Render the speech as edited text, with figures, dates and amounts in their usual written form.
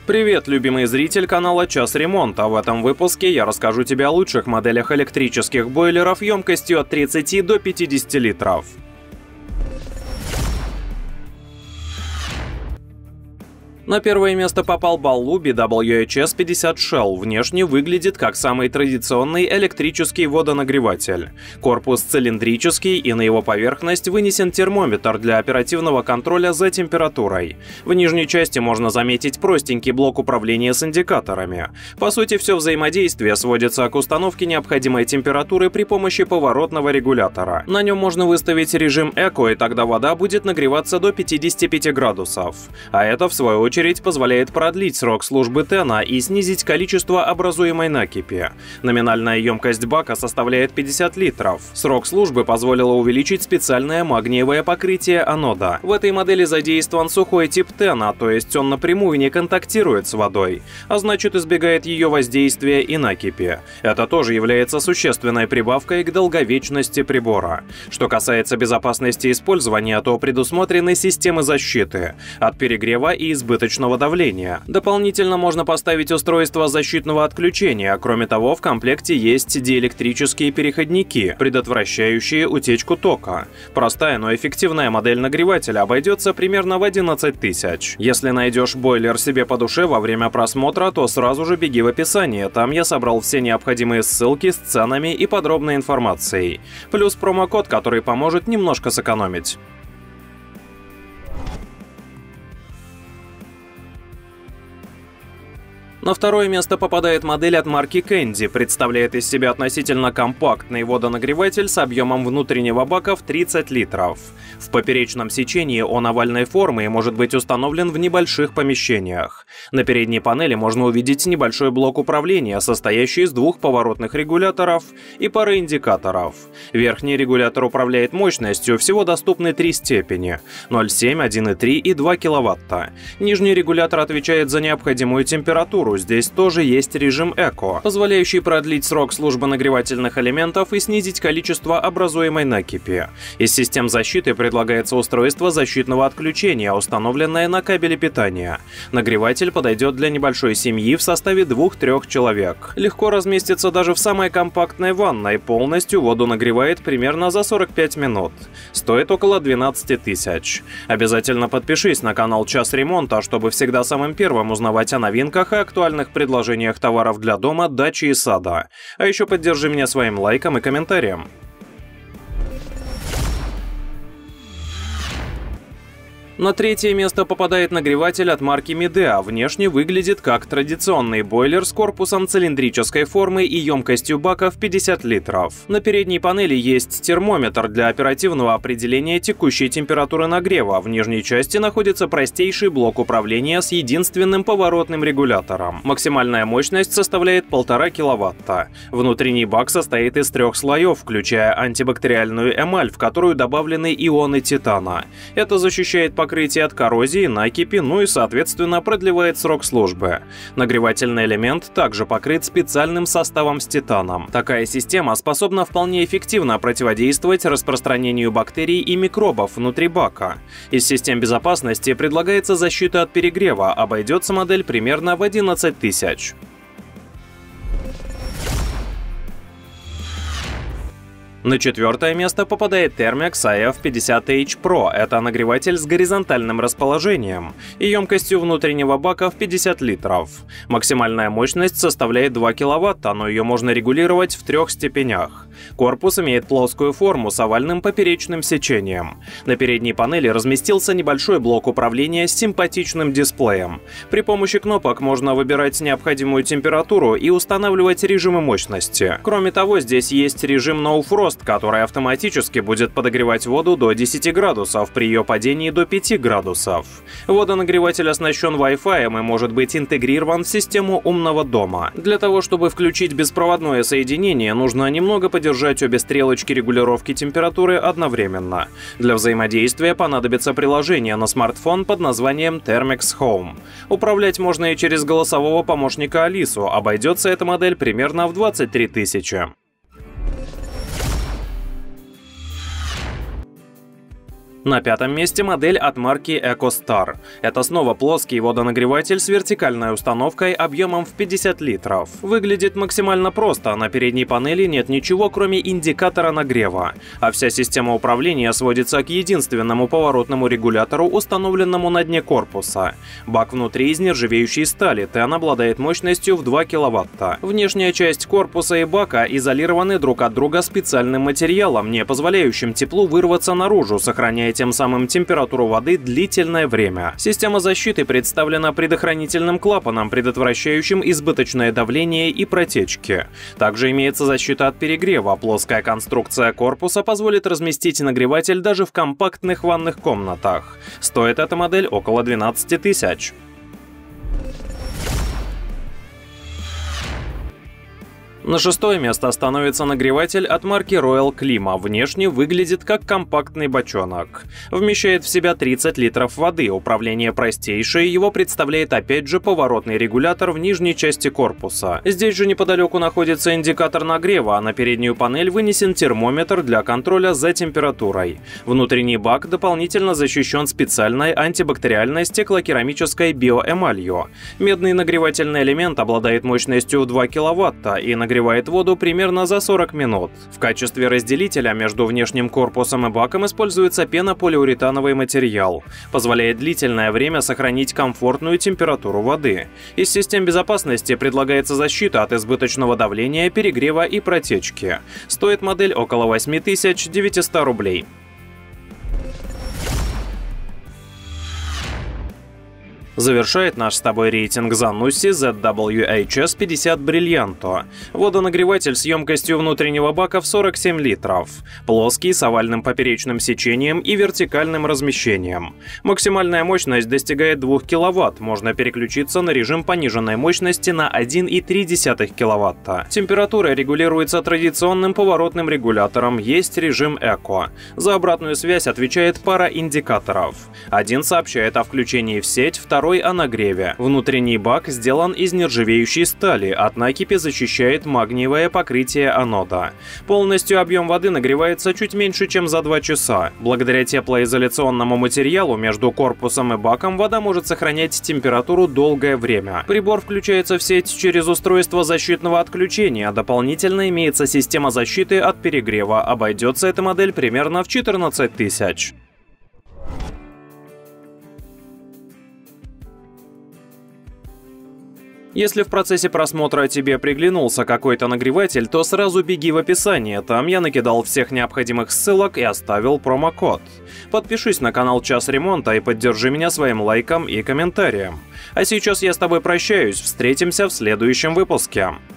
Привет, любимый зритель канала Час Ремонта. В этом выпуске я расскажу тебе о лучших моделях электрических бойлеров емкостью от 30 до 50 литров. На первое место попал Ballou BWHS-50 Shell. Внешне выглядит как самый традиционный электрический водонагреватель. Корпус цилиндрический, и на его поверхность вынесен термометр для оперативного контроля за температурой. В нижней части можно заметить простенький блок управления с индикаторами. По сути, все взаимодействие сводится к установке необходимой температуры при помощи поворотного регулятора. На нем можно выставить режим Эко, и тогда вода будет нагреваться до 55 градусов. А это, в свою очередь, позволяет продлить срок службы ТЭНа и снизить количество образуемой накипи. Номинальная емкость бака составляет 50 литров. Срок службы позволило увеличить специальное магниевое покрытие анода. В этой модели задействован сухой тип ТЭНа, то есть он напрямую не контактирует с водой, а значит избегает ее воздействия и накипи. Это тоже является существенной прибавкой к долговечности прибора. Что касается безопасности использования, то предусмотрены системы защиты от перегрева и избыточного давления. Дополнительно можно поставить устройство защитного отключения. Кроме того, в комплекте есть диэлектрические переходники, предотвращающие утечку тока. Простая, но эффективная модель нагревателя обойдется примерно в 11 тысяч. Если найдешь бойлер себе по душе во время просмотра, то сразу же беги в описание. Там я собрал все необходимые ссылки с ценами и подробной информацией. Плюс промокод, который поможет немножко сэкономить. На второе место попадает модель от марки Candy. Представляет из себя относительно компактный водонагреватель с объемом внутреннего бака в 30 литров. В поперечном сечении он овальной формы и может быть установлен в небольших помещениях. На передней панели можно увидеть небольшой блок управления, состоящий из двух поворотных регуляторов и пары индикаторов. Верхний регулятор управляет мощностью, всего доступны 3 степени – 0,7, 1,3 и 2 кВт. Нижний регулятор отвечает за необходимую температуру. Здесь тоже есть режим Эко, позволяющий продлить срок службы нагревательных элементов и снизить количество образуемой накипи. Из систем защиты предлагается устройство защитного отключения, установленное на кабеле питания. Нагреватель подойдет для небольшой семьи в составе 2-3 человек. Легко разместится даже в самой компактной ванной, полностью воду нагревает примерно за 45 минут. Стоит около 12 тысяч. Обязательно подпишись на канал Час Ремонта, чтобы всегда самым первым узнавать о новинках и актуальных предложениях товаров для дома, дачи и сада. А еще поддержи меня своим лайком и комментарием. На третье место попадает нагреватель от марки Midea. Внешне выглядит как традиционный бойлер с корпусом цилиндрической формы и емкостью бака в 50 литров. На передней панели есть термометр для оперативного определения текущей температуры нагрева. В нижней части находится простейший блок управления с единственным поворотным регулятором. Максимальная мощность составляет 1,5 кВт. Внутренний бак состоит из 3 слоев, включая антибактериальную эмаль, в которую добавлены ионы титана. Это защищает покрытие от коррозии, накипи, ну и, соответственно, продлевает срок службы. Нагревательный элемент также покрыт специальным составом с титаном. Такая система способна вполне эффективно противодействовать распространению бактерий и микробов внутри бака. Из систем безопасности предлагается защита от перегрева, обойдется модель примерно в 11 тысяч. На четвертое место попадает Thermex AF50H Pro. Это нагреватель с горизонтальным расположением и емкостью внутреннего бака в 50 литров. Максимальная мощность составляет 2 кВт, но ее можно регулировать в 3 степенях. Корпус имеет плоскую форму с овальным поперечным сечением. На передней панели разместился небольшой блок управления с симпатичным дисплеем. При помощи кнопок можно выбирать необходимую температуру и устанавливать режимы мощности. Кроме того, здесь есть режим No Frost, который автоматически будет подогревать воду до 10 градусов, при ее падении до 5 градусов. Водонагреватель оснащен Wi-Fi и может быть интегрирован в систему умного дома. Для того, чтобы включить беспроводное соединение, нужно немного подержать обе стрелочки регулировки температуры одновременно. Для взаимодействия понадобится приложение на смартфон под названием Thermex Home. Управлять можно и через голосового помощника Алису, обойдется эта модель примерно в 23 тысячи. На пятом месте модель от марки EcoStar. Это снова плоский водонагреватель с вертикальной установкой объемом в 50 литров. Выглядит максимально просто, на передней панели нет ничего, кроме индикатора нагрева, а вся система управления сводится к единственному поворотному регулятору, установленному на дне корпуса. Бак внутри из нержавеющей стали, ТЭН обладает мощностью в 2 кВт. Внешняя часть корпуса и бака изолированы друг от друга специальным материалом, не позволяющим теплу вырваться наружу, сохраняя тем самым температуру воды длительное время. Система защиты представлена предохранительным клапаном, предотвращающим избыточное давление и протечки. Также имеется защита от перегрева. Плоская конструкция корпуса позволит разместить нагреватель даже в компактных ванных комнатах. Стоит эта модель около 12 тысяч. На шестое место становится нагреватель от марки Royal Klima. Внешне выглядит как компактный бочонок. Вмещает в себя 30 литров воды. Управление простейшее, его представляет опять же поворотный регулятор в нижней части корпуса. Здесь же неподалеку находится индикатор нагрева, а на переднюю панель вынесен термометр для контроля за температурой. Внутренний бак дополнительно защищен специальной антибактериальной стеклокерамической биоэмалью. Медный нагревательный элемент обладает мощностью в 2 кВт и нагревает воду примерно за 40 минут. В качестве разделителя между внешним корпусом и баком используется пенополиуретановый материал. Позволяет длительное время сохранить комфортную температуру воды. Из систем безопасности предлагается защита от избыточного давления, перегрева и протечки. Стоит модель около 8900 рублей. Завершает наш с тобой рейтинг Zanussi ZWHS-50 Brillianto. Водонагреватель с емкостью внутреннего бака в 47 литров. Плоский, с овальным поперечным сечением и вертикальным размещением. Максимальная мощность достигает 2 кВт. Можно переключиться на режим пониженной мощности на 1,3 кВт. Температура регулируется традиционным поворотным регулятором, есть режим Eco. За обратную связь отвечает пара индикаторов. Один сообщает о включении в сеть, второй о нагреве. Внутренний бак сделан из нержавеющей стали, от накипи защищает магниевое покрытие анода. Полностью объем воды нагревается чуть меньше, чем за 2 часа. Благодаря теплоизоляционному материалу между корпусом и баком вода может сохранять температуру долгое время. Прибор включается в сеть через устройство защитного отключения. Дополнительно имеется система защиты от перегрева. Обойдется эта модель примерно в 14 тысяч. Если в процессе просмотра тебе приглянулся какой-то нагреватель, то сразу беги в описание, там я накидал всех необходимых ссылок и оставил промокод. Подпишись на канал Час Ремонта и поддержи меня своим лайком и комментарием. А сейчас я с тобой прощаюсь, встретимся в следующем выпуске.